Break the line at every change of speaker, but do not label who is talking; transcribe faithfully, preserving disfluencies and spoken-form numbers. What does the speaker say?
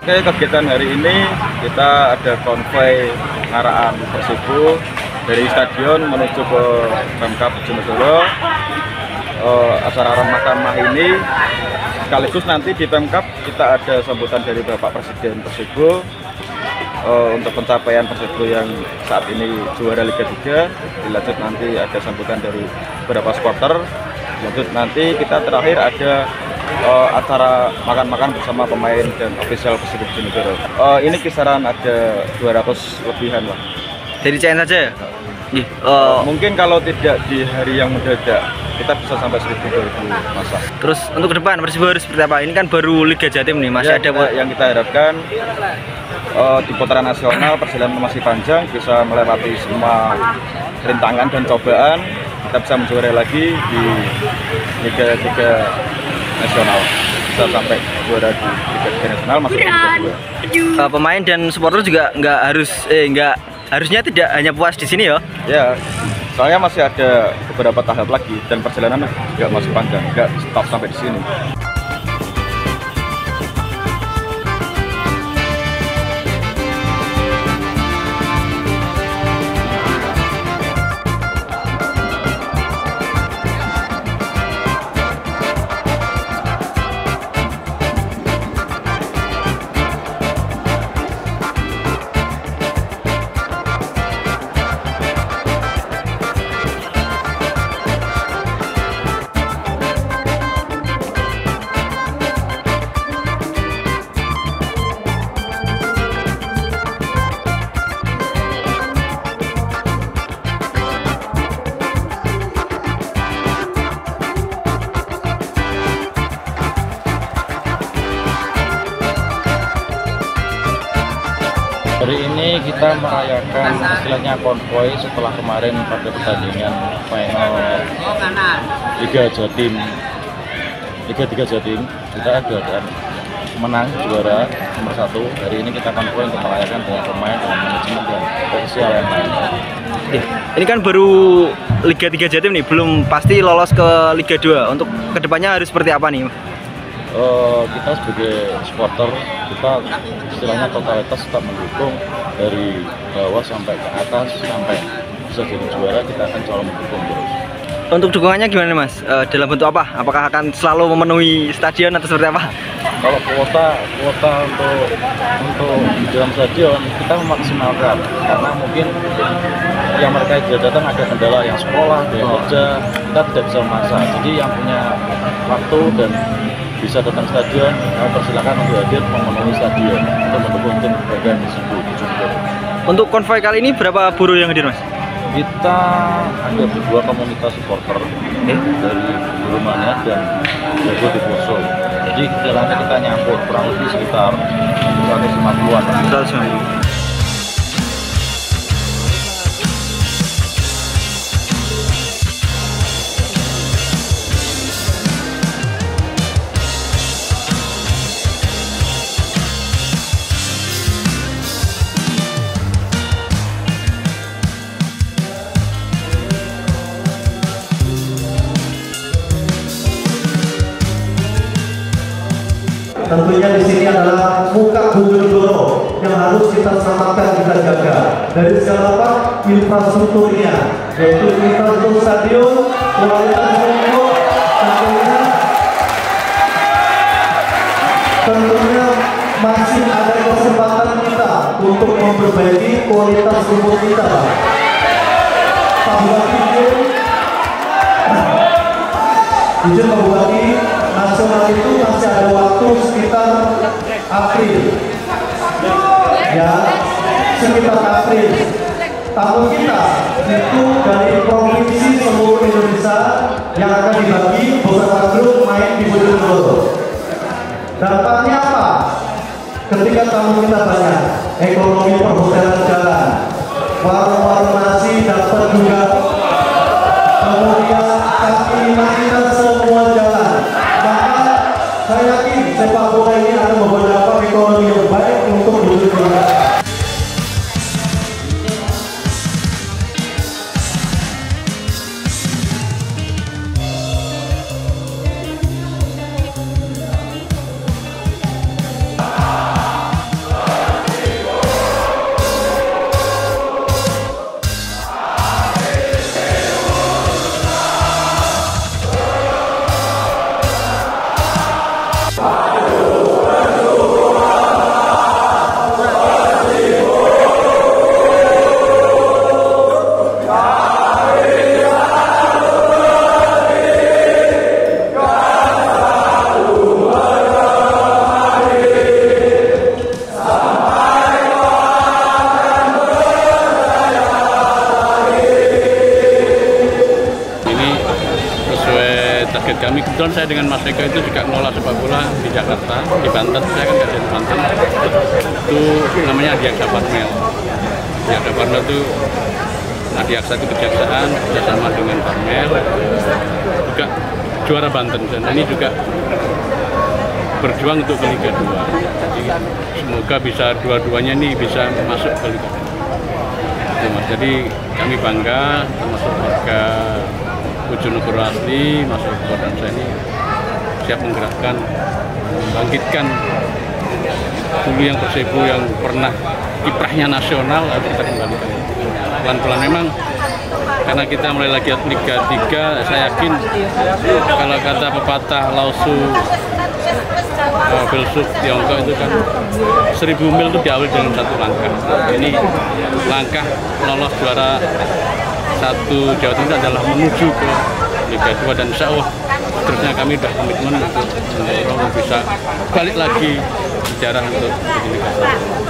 Oke, kegiatan hari ini kita ada konvoy araan Persibo dari stadion menuju ke Pemkab Bojonegoro. Uh, acara arah mahkamah ini sekaligus nanti di Pemkab kita ada sambutan dari Bapak Presiden Persibo uh, untuk pencapaian Persibo yang saat ini juara Liga tiga. Dilanjut nanti ada sambutan dari beberapa supporter. Lanjut nanti kita terakhir ada Uh, acara makan-makan bersama pemain dan ofisial Persibo Bojonegoro. Uh, ini kisaran ada dua ratus lebihan lah.
Dari C N saja ya?
Ih, uh, mungkin kalau tidak di hari yang mendadak kita bisa sampai seribu dua ribu masa.
Terus untuk ke depan Persibo harus seperti apa? Ini kan baru Liga Jatim nih, masih
ya,
ada
kita, yang kita harapkan uh, di putaran nasional perjalanan masih panjang, bisa melewati semua rintangan dan cobaan, kita bisa menjuarai lagi di Liga tiga nasional, bisa sampai juara di Liga nasional masuk ke Liga dua.
Uh, pemain dan supporter juga nggak harus eh nggak harusnya tidak hanya puas di sini ya?
Ya, soalnya masih ada beberapa tahap lagi dan perjalanan juga masih panjang, nggak stop sampai di sini.
Hari ini kita merayakan istilahnya konvoy setelah kemarin pada pertandingan final Liga Jatim, Liga tiga Jatim, kita ada dan menang juara nomor satu. Hari ini kita konvoy untuk merayakan dengan pemain, dengan manajemen dan ofisial yang lain.
Ini kan baru Liga tiga Jatim nih, belum pasti lolos ke Liga dua. Untuk kedepannya harus seperti apa nih?
Uh, kita sebagai supporter, kita istilahnya totalitas tetap mendukung dari bawah sampai ke atas, sampai bisa jadi juara kita akan selalu mendukung terus.
Untuk dukungannya gimana Mas? Uh, dalam bentuk apa? Apakah akan selalu memenuhi stadion atau seperti apa?
Kalau kuota kuota untuk untuk di dalam stadion kita memaksimalkan, karena mungkin yang mereka datang ada kendala yang sekolah, yang kerja, kita tidak bisa memaksa. Jadi yang punya waktu dan bisa datang stadion, kami persilakan untuk hadir memenuhi stadion untuk mendukung tim kebanggaan Persibo Bojonegoro.
Untuk konvoy kali ini berapa buruh yang hadir Mas?
Kita ada dua komunitas supporter eh? dari Rumania dan Jago di Poso. Jadi istilahnya kita nyampur kurang lebih sekitar seratus lima puluhan.
Tentunya di sini adalah muka Bojonegoro yang harus kita selamatkan, kita jaga dari segala apa infrastrukturnya, yaitu infrastruktur stadion, kualitas rumput, tentunya tentunya masih ada kesempatan kita untuk memperbaiki kualitas rumput kita, Pak. Pak Bupati, izin Pak Bupati, nasional itu masih ada waktu sekitar April, ya, sekitar April. Tahun kita itu dari provinsi seluruh Indonesia yang akan dibagi beberapa grup main di Bojonegoro. Dampaknya apa? Ketika tamu kita banyak, ekonomi perhotelan jalan, warung-warung nasi dapat juga, kemudian kaki lima kita semua jalan. Maka saya yakin sepak bola ini akan membawa ekonomi yang baik untuk Bojonegoro.
kami kebetulan saya dengan Mas Eko itu juga ngelola sepak bola di Jakarta, di Banten. Saya kan dari Banten. Itu namanya Adiaksa Parmel. Adiaksa Parmel itu Adiaksa itu kejaksaan bersama dengan Parmel juga juara Banten dan ini juga berjuang untuk ke Liga dua. Jadi semoga bisa dua-duanya nih bisa masuk ke Liga dua. Jadi kami bangga termasuk warga Bojonegoro asli, Mas Eko dan saya ini siap menggerakkan, membangkitkan dulu yang Persibo yang pernah kiprahnya nasional, harus kita kembalikan. Pelan-pelan memang karena kita mulai lagi Liga tiga, saya yakin kalau kata pepatah Lausu uh, filsuf Tiongkok itu kan seribu mil itu diawali dengan satu langkah. Ini langkah lolos juara satu Jawa Timur adalah menuju ke Liga dua dan insya Allah terusnya kami sudah komitmen untuk, untuk bisa balik lagi sejarah untuk Liga dua.